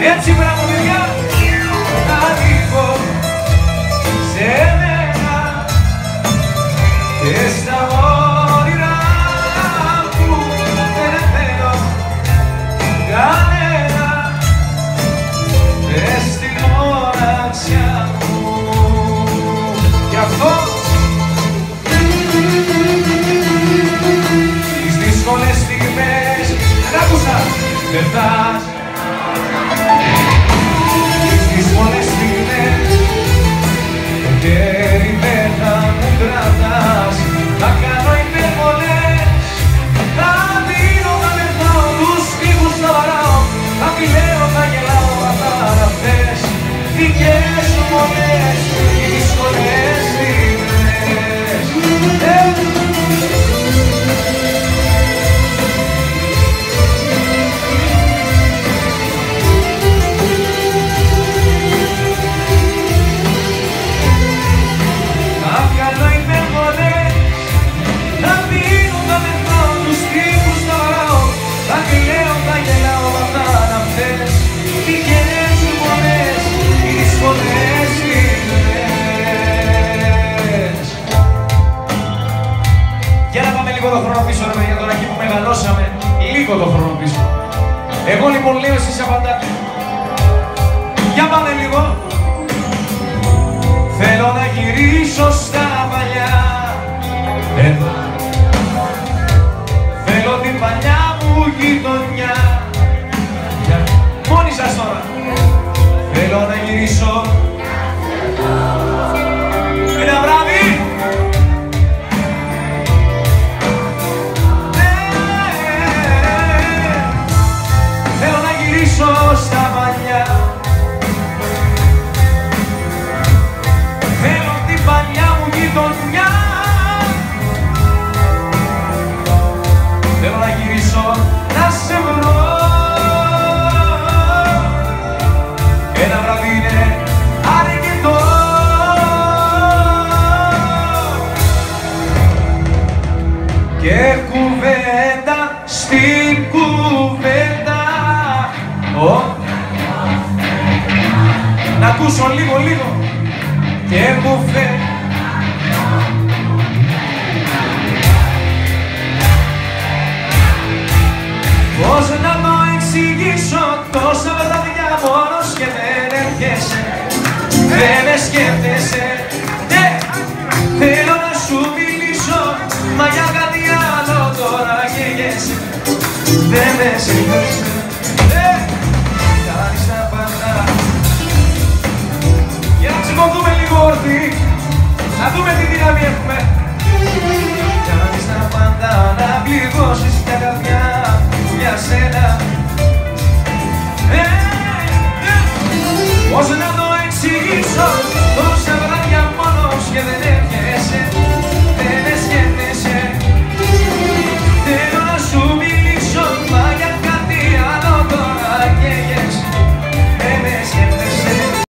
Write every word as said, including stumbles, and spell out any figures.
έτσι μπράβο παιδιά, ανήκω σε μένα και στα όνειρά μου δεν θέλω κανένα, μες στη μοναξιά μου. Γι' αυτό τις δύσκολες στιγμές δεν άκουσα, δεν φτάς. Τις δύσκολες στιγμές το χέρι δεν θα μου κρατάς. Θα κάνω υπερβολές, θα δίνω, θα μεθάω, τους στίχους θα βαράω, θα φιλέω, θα γελάω, θα θαραφές δικές σου μονές, οι δύσκολες στιγμές. Για να πάμε λίγο το χρόνο πίσω ρε παιδιά, τώρα εκεί που μεγαλώσαμε, λίγο το χρόνο πίσω. Εγώ λοιπόν λέω, εσείς απαντάτε. Για πάμε λίγο. Θέλω να γυρίσω στα παλιά, εδώ. Θέλω την παλιά μου γειτονιά. Μόνοι σας τώρα. Θέλω να γυρίσω ένα βράδυ. Θέλω να γυρίσω στα παλιά. Θέλω την παλιά μου γειτονιά. Θέλω να γυρίσω να σε βρω. Ένα βράδυ είναι αρκετό. Και κουβέντα στην κουβέντα. Oh. Να ακούσω λίγο λίγο. Και κουβέντα. Πώς να το εξηγήσω, τόσα βράδια μόνος και δεν έρχεσαι, δεν με σκέφτεσαι. Yeah. Θέλω να σου μιλήσω, μα για κάτι άλλο τώρα καίγεσαι, δεν με σκέφτεσαι. Yeah. Κάνεις τα πάντα. Για να ξυπνούμε λίγο όρθιοι, να δούμε τι δύναμη έχουμε.